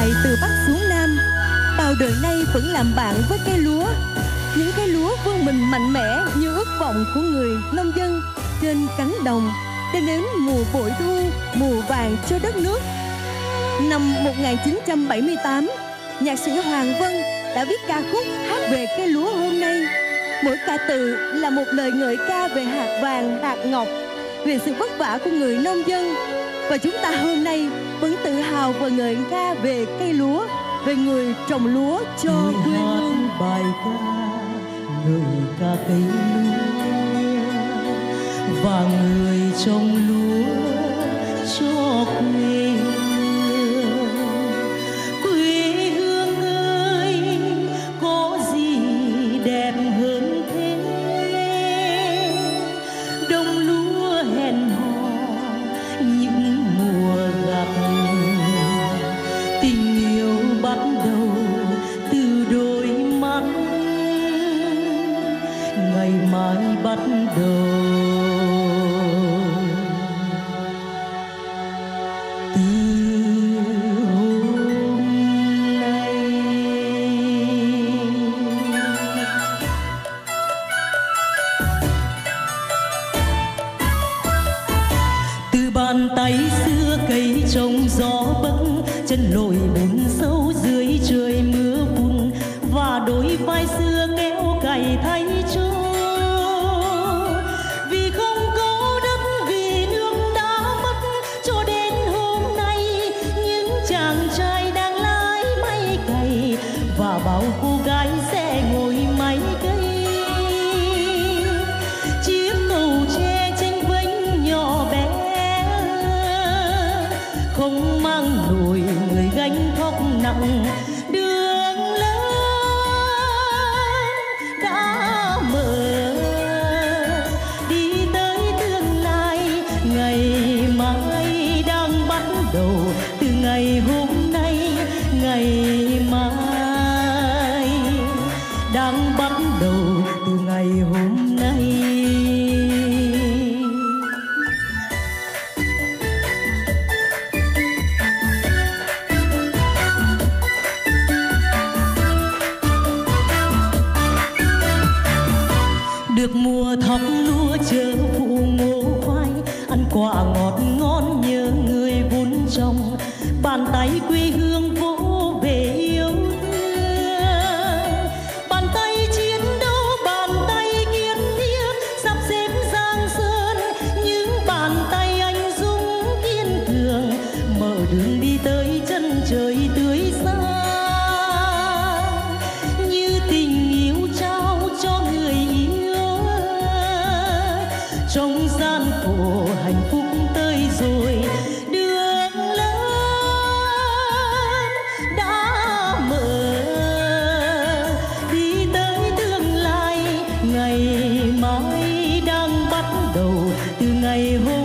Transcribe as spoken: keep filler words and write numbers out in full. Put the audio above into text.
dài từ Bắc xuống Nam, bao đời nay vẫn làm bạn với cây lúa. Những cây lúa vươn mình mạnh mẽ như ước vọng của người nông dân trên cánh đồng, để đến mùa bội thu, mùa vàng cho đất nước. Năm một nghìn chín trăm bảy mươi tám, nhạc sĩ Hoàng Vân đã viết ca khúc hát về cây lúa hôm nay. Mỗi ca từ là một lời ngợi ca về hạt vàng, hạt ngọc, về sự vất vả của người nông dân. Và chúng ta hôm nay vẫn tự hào và ngợi ca về cây lúa, về người trồng lúa cho quê hương. Bài ca ngợi ca cây lúa và người trồng lúa cho quê hương. Quê hương ơi, có gì đẹp hơn thế? Đồng lúa hẹn hò những mùa gặp, tình yêu bắt đầu từ đôi mắt, ngày mai bắt đầu từ hôm nay. Từ bàn tay xưa cây trồng gió bấc, chân lội bùn sâu dưới trời mưa phùn, và đôi vai xưa kéo cày thay cho. Vì không có đất, vì nước đã mất, cho đến hôm nay những chàng trai đang lái máy cày và bao cô gái sẽ ngồi máy cây. Chiếc cầu tre tranh vênh nhỏ bé không mang nổi người gánh thóc nặng. Đường lớn đã mở đi tới tương lai, ngày mai đang bắt đầu từ ngày hôm nay. Ngày mai đang bắt đầu từ ngày hôm nay. Được mùa thóc lúa chờ vụ ngô khoai, ăn quả ngọt ngon nhớ người vun trồng. Bàn tay quê hương vỗ về yêu thương, bàn tay chiến đấu, bàn tay kiên thiết sắp xếp giang sơn. Những bàn tay anh dũng kiên cường mở đường đi tới chân trời tươi sáng, như tình yêu trao cho người yêu. Trong gian khổ hạnh phúc tới rồi, đường lớn đã mở đi tới tương lai. Ngày mai đang bắt đầu từ ngày hôm